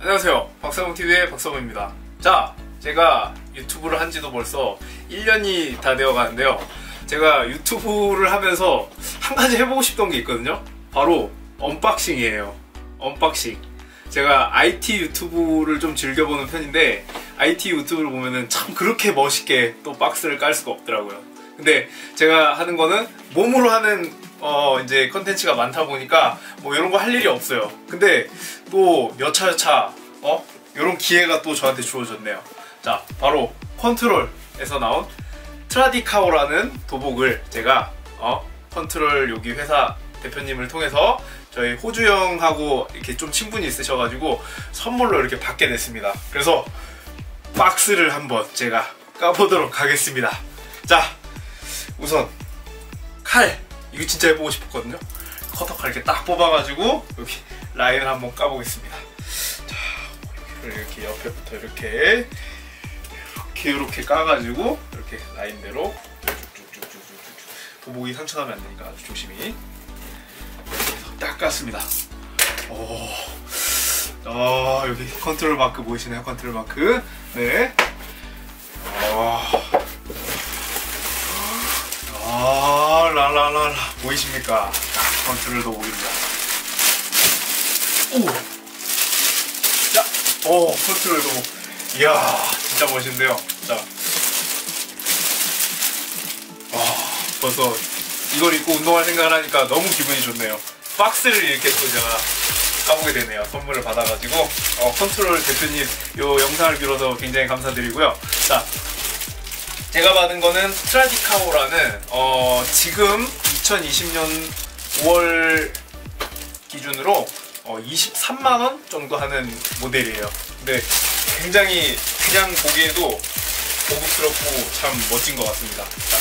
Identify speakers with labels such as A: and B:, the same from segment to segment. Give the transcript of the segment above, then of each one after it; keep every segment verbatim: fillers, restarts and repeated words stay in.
A: 안녕하세요, 박성훈티비의 박성훈입니다. 자, 제가 유튜브를 한 지도 벌써 일 년이 다 되어 가는데요, 제가 유튜브를 하면서 한 가지 해보고 싶던 게 있거든요. 바로 언박싱이에요. 언박싱. 제가 아이티 유튜브를 좀 즐겨보는 편인데, 아이티 유튜브를 보면은 참 그렇게 멋있게 또 박스를 깔 수가 없더라고요. 근데 제가 하는 거는 몸으로 하는 어 이제 컨텐츠가 많다 보니까 뭐 이런 거 할 일이 없어요. 근데 또 여차여차 어 이런 기회가 또 저한테 주어졌네요. 자, 바로 컨트롤에서 나온 트라디카오라는 도복을 제가 어 컨트롤 여기 회사 대표님을 통해서 저희 호주 형하고 이렇게 좀 친분이 있으셔가지고 선물로 이렇게 받게 됐습니다. 그래서 박스를 한번 제가 까보도록 하겠습니다. 자, 우선 칼, 이거 진짜 해보고 싶었거든요. 커터칼 이렇게 딱 뽑아가지고 여기 라인을 한번 까보겠습니다. 자, 여기를 이렇게 옆에부터 이렇게 이렇게 이렇게 까가지고 이렇게 라인대로 쭉쭉쭉쭉쭉, 도복이 상처나면 안 되니까 아주 조심히 이렇게 해서 딱 깠습니다. 오, 아, 여기 컨트롤 마크 보이시나요? 컨트롤 마크. 네. 아, 아, 라라라라 보이십니까? 딱 컨트롤 도복입니다. 오, 자, 오, 컨트롤 도복. 이야, 진짜 멋있는데요. 자, 아, 벌써 이걸 입고 운동할 생각을 하니까 너무 기분이 좋네요. 박스를 이렇게 또 제가 까보게 되네요. 선물을 받아가지고. 어, 컨트롤 대표님 요 영상을 빌어서 굉장히 감사드리고요. 자, 제가 받은 거는 트라디카오라는 어, 지금 이천이십 년 오월 기준으로 어, 이십삼만 원 정도 하는 모델이에요. 근데 굉장히 그냥 보기에도 고급스럽고 참 멋진 것 같습니다. 자,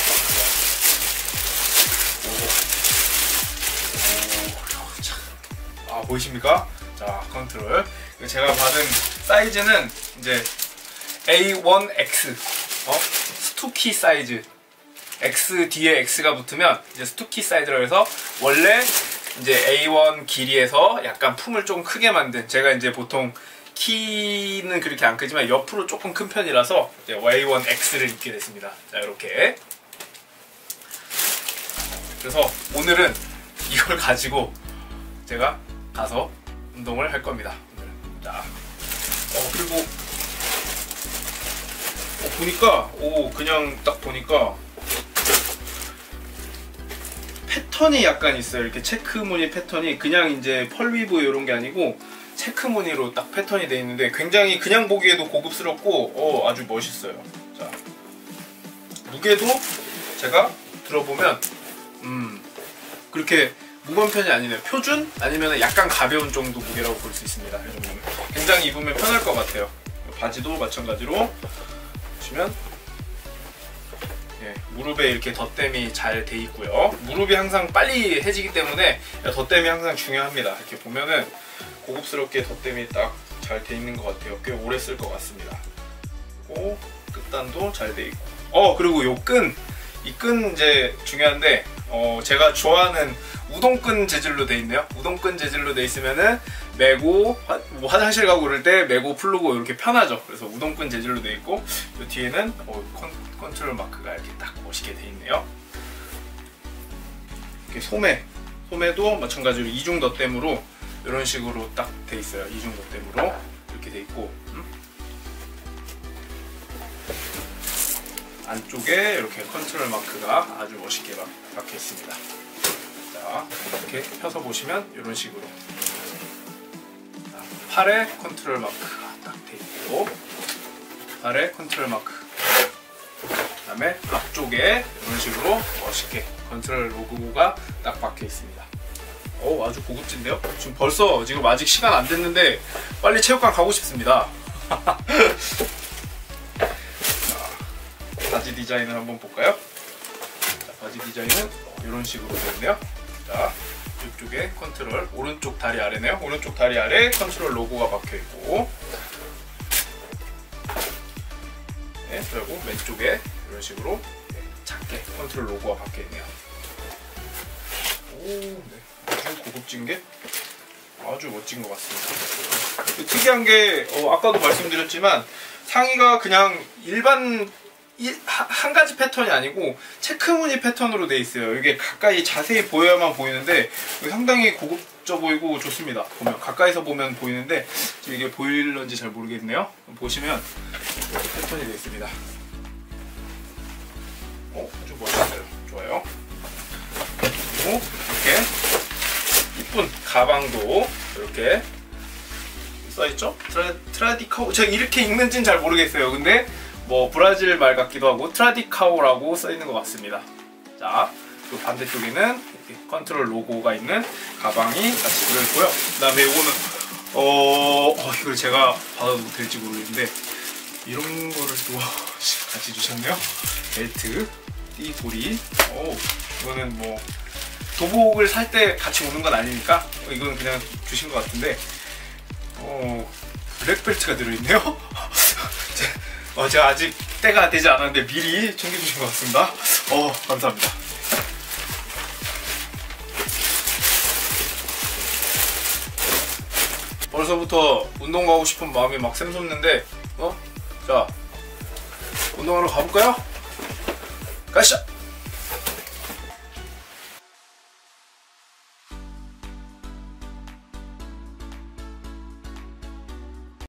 A: 오, 오, 아, 보이십니까? 자, 컨트롤. 제가 받은 사이즈는 이제 에이 원 엑스 어? 스투키 사이즈. X 뒤에 X가 붙으면 이제 스투키 사이즈라고 해서 원래 이제 에이 원 길이에서 약간 품을 좀 크게 만든, 제가 이제 보통 키는 그렇게 안 크지만 옆으로 조금 큰 편이라서 이제 에이 원 엑스를 입게 됐습니다. 자, 이렇게. 그래서 오늘은 이걸 가지고 제가 가서 운동을 할 겁니다. 오늘은. 자, 어, 그리고 어, 보니까, 오, 그냥 딱 보니까 패턴이 약간 있어요. 이렇게 체크무늬 패턴이 그냥 이제 펄위브 이런 게 아니고 체크무늬로 딱 패턴이 되어 있는데 굉장히 그냥 보기에도 고급스럽고 어, 아주 멋있어요. 자, 무게도 제가 들어보면 음 그렇게 무거운 편이 아니네요. 표준 아니면 약간 가벼운 정도 무게라고 볼 수 있습니다. 이 정도면 굉장히 입으면 편할 것 같아요. 바지도 마찬가지로 보시면 예, 무릎에 이렇게 덧댐이 잘 돼 있고요. 무릎이 항상 빨리 해지기 때문에 덧댐이 항상 중요합니다. 이렇게 보면은 고급스럽게 덧댐이 딱 잘 돼 있는 것 같아요. 꽤 오래 쓸 것 같습니다. 그리고 끝단도 잘 돼 있고. 어, 그리고 요 끈, 이 끈 이제 중요한데 어, 제가 좋아하는 우동끈 재질로 돼 있네요. 우동끈 재질로 돼 있으면은 메고 화, 뭐 화장실 가고 그럴 때 메고 풀르고 이렇게 편하죠. 그래서 우동끈 재질로 돼 있고, 요 뒤에는 어, 컨, 컨트롤 마크가 이렇게 딱 멋있게 돼 있네요. 이렇게 소매, 소매도 마찬가지로 이중 덧댐으로 이런 식으로 딱 돼 있어요. 이중 덧댐으로 이렇게 돼 있고, 음? 안쪽에 이렇게 컨트롤 마크가 아주 멋있게 막 박혀 있습니다. 자, 이렇게 펴서 보시면 이런 식으로 팔에 컨트롤 마크가 딱 돼 있고, 팔에 컨트롤 마크, 그 다음에 앞쪽에 이런 식으로 멋있게 컨트롤 로고가 딱 박혀 있습니다. 오, 아주 고급진데요? 지금 벌써 지금 아직 시간 안 됐는데 빨리 체육관 가고 싶습니다. 자, 바지 디자인을 한번 볼까요? 자, 바지 디자인은 이런 식으로 되었네요. 자, 이쪽에 컨트롤, 오른쪽 다리 아래네요. 오른쪽 다리 아래 컨트롤 로고가 박혀 있고, 네, 그리고 왼쪽에 이런 식으로 작게 컨트롤 로고가 박혀 있네요. 오, 네. 아주 고급진 게 아주 멋진 것 같습니다. 특이한 게 어, 아까도 말씀드렸지만 상의가 그냥 일반 이, 한 가지 패턴이 아니고 체크무늬 패턴으로 되어 있어요. 이게 가까이 자세히 보여야만 보이는데 상당히 고급져 보이고 좋습니다. 보면 가까이서 보면 보이는데 지금 이게 보일런지 잘 모르겠네요. 보시면 이렇게 패턴이 되어 있습니다. 어, 아주 멋있어요. 좋아요. 그리고 이렇게 이쁜 가방도 이렇게 써있죠? 트라, 트라디카오, 제가 이렇게 읽는지는 잘 모르겠어요. 근데 뭐 브라질 말 같기도 하고 트라디카오라고 써있는 것 같습니다. 자, 그 반대쪽에는 이렇게 컨트롤 로고가 있는 가방이 같이 들어있고요. 그 다음에 이거는 어... 어 이걸 제가 받아도 될지 모르겠는데 이런 거를 또 같이 주셨네요. 벨트, 띠고리. 오, 이거는 뭐 도복을 살 때 같이 오는 건 아니니까 이건 그냥 주신 것 같은데 어... 블랙벨트가 들어있네요. 어, 제가 아직 때가 되지 않았는데 미리 챙겨주신 것 같습니다. 어, 감사합니다. 벌써부터 운동 가고 싶은 마음이 막 샘솟는데 어? 자, 운동하러 가볼까요? 가시죠!